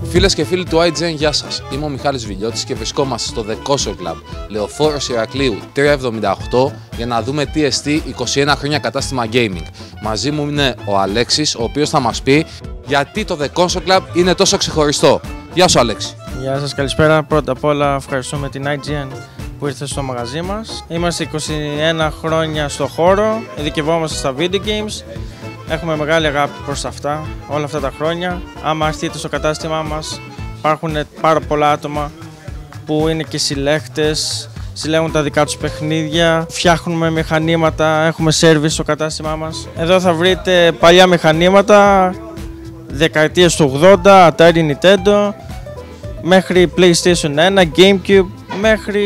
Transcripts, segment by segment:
Φίλες και φίλοι του IGN, γεια σας. Είμαι ο Μιχάλης Βιλιώτης και βρισκόμαστε στο The Console Club, Λεωφόρος Ηρακλείου 378, για να δούμε τι εστί 21 χρόνια κατάστημα gaming. Μαζί μου είναι ο Αλέξης, ο οποίος θα μας πει γιατί το The Console Club είναι τόσο ξεχωριστό. Γεια σου, Αλέξη. Γεια σας, καλησπέρα. Πρώτα απ' όλα ευχαριστούμε την IGN που ήρθε στο μαγαζί μας. Είμαστε 21 χρόνια στο χώρο, ειδικευόμαστε στα video games. Έχουμε μεγάλη αγάπη προς αυτά, όλα αυτά τα χρόνια. Άμα έρθετε στο κατάστημά μας, υπάρχουν πάρα πολλά άτομα που είναι και συλλέκτες, συλλέγουν τα δικά τους παιχνίδια, φτιάχνουμε μηχανήματα, έχουμε service στο κατάστημά μας. Εδώ θα βρείτε παλιά μηχανήματα, δεκαετίες του 80, Atari Nintendo, μέχρι PlayStation 1, GameCube, μέχρι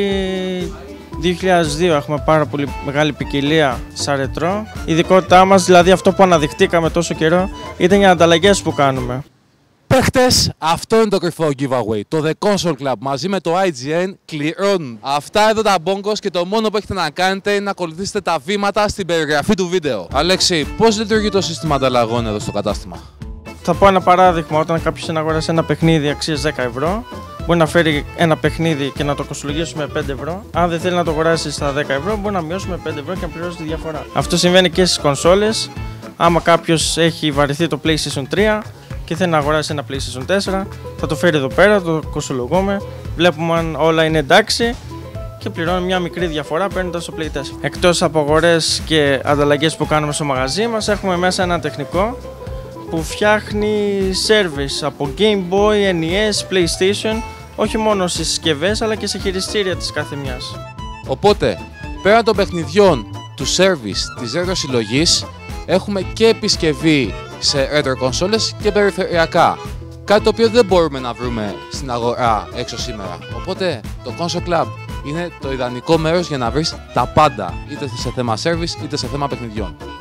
2002 έχουμε πάρα πολύ μεγάλη ποικιλία σαν ρετρό. Η ειδικότητά μας, δηλαδή αυτό που αναδειχτήκαμε τόσο καιρό, ήταν οι ανταλλαγές που κάνουμε. Παίχτες, αυτό είναι το κρυφό giveaway. Το The Console Club μαζί με το IGN κληρώνουν αυτά εδώ τα bongos και το μόνο που έχετε να κάνετε είναι να ακολουθήσετε τα βήματα στην περιγραφή του βίντεο. Αλέξη, πώς λειτουργεί το σύστημα ανταλλαγών εδώ στο κατάστημα? Θα πω ένα παράδειγμα. Όταν κάποιος αγοράσει ένα παιχνίδι αξίας 10 ευρώ, μπορεί να φέρει ένα παιχνίδι και να το κοστολογήσουμε 5 ευρώ. Αν δεν θέλει να το αγοράσει στα 10 ευρώ, μπορεί να μειώσουμε 5 ευρώ και να πληρώσει τη διαφορά. Αυτό συμβαίνει και στις κονσόλες. Άμα κάποιος έχει βαρεθεί το PlayStation 3 και θέλει να αγοράσει ένα PlayStation 4, θα το φέρει εδώ πέρα, το κοστολογούμε, βλέπουμε αν όλα είναι εντάξει και πληρώνει μια μικρή διαφορά παίρνοντας το Play 4. Εκτός από αγορές και ανταλλαγές που κάνουμε στο μαγαζί μας, έχουμε μέσα ένα τεχνικό που φτιάχνει service από Game Boy, NES, PlayStation, όχι μόνο στις συσκευές αλλά και σε χειριστήρια της κάθε μιας. Οπότε, πέραν των παιχνιδιών, του service, της retro συλλογής, έχουμε και επισκευή σε retro consoles και περιφερειακά. Κάτι το οποίο δεν μπορούμε να βρούμε στην αγορά έξω σήμερα. Οπότε, το Console Club είναι το ιδανικό μέρος για να βρεις τα πάντα, είτε σε θέμα service είτε σε θέμα παιχνιδιών.